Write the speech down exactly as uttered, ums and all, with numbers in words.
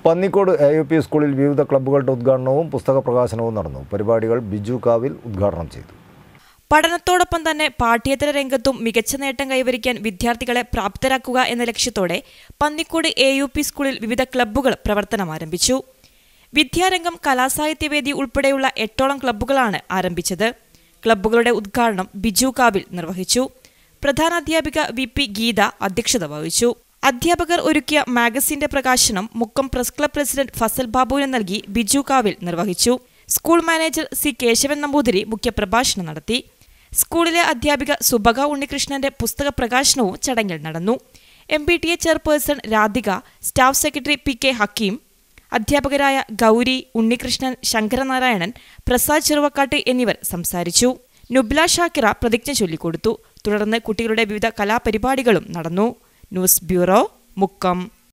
Pannikode A U P സ്കൂളിൽ വിവിധ ക്ലബ്ബുകളുടെ ഉദ്ഘാടനവും പുസ്തക പ്രകാശനവും നടന്നു. പരിപാടികൾ ബിജു കാവിൽ ഉദ്ഘാടനം ചെയ്തു. പഠനത്തോടൊപ്പം തന്നെ പാഠ്യേതര രംഗത്തും മികച്ച നേട്ടം കൈവരിക്കാൻ വിദ്യാർത്ഥികളെ പ്രാപ്തരാക്കുക എന്ന ലക്ഷ്യത്തോടെ പന്നിക്കോട് എ യു പി സ്കൂളിൽ വിവിധ ക്ലബ്ബുകൾ പ്രവർത്തനം ആരംഭിച്ചു. വിദ്യാരംഗം, കലാസാഹിത്യവേദി ഉൾപ്പെടെയുള്ള എട്ടോളം ക്ലബ്ബുകളാണ് ആരംഭിച്ചത്. ക്ലബ്ബുകളുടെ ഉദ്ഘാടനം ബിജു കാവിൽ നിർവഹിച്ചു. പ്രധാനാധ്യാപിക വി പി ഗീത അധ്യക്ഷത വഹിച്ചു. അധ്യാപകർ ഒരുക്കിയ മാഗസിന്റെ പ്രകാശനം Mukkam press club president Fasal ബാബുവിന് നൽകി ബിജു കാവിൽ നിർവഹിച്ചു. School manager C Kesavan Namboothiri മുഖ്യപ്രഭാഷണം നടത്തി. സ്കൂളിലെ അധ്യാപിക സുബക ഉണ്ണികൃഷ്ണന്റെ പുസ്തക പ്രകാശനവും ചടങ്ങിൽ നടന്നു. M P T A chairperson Radhika, staff secretary P K Hakkim, അധ്യാപകരായ ഗൗരി, ഉണ്ണികൃഷ്ണൻ, ശങ്കരനാരായണൻ, പ്രസാദ് ചെറുവക്കാട്ട് എന്നിവർ സംസാരിച്ചു. നുബ്ല ഷാക്കിറ പ്രതിജ്ഞ ചൊല്ലിക്കൊടുത്തു. തുടർന്ന് കുട്ടികളുടെ വിവിധ കലാപരിപാടികളും നടന്നു. News bureau, Mukkam.